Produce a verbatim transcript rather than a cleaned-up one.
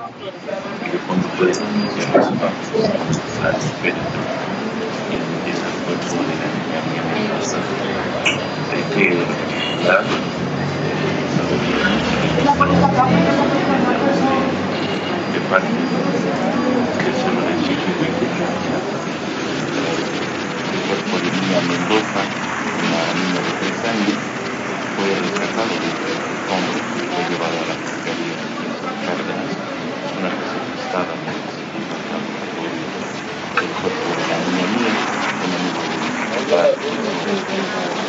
y de fondo puedes iniciar los pasos a la espera y empieza el cuerpo de la niña mía Mendoza de que la de parte del seno del chiquito el cuerpo de niña Mendoza, una niña de tres años, fue rescatado desde el hombro y fue llevado a la fiscalía de Cárdenas, una secuestrada por el ambulatorio. El cuerpo de la niña mía, una niña de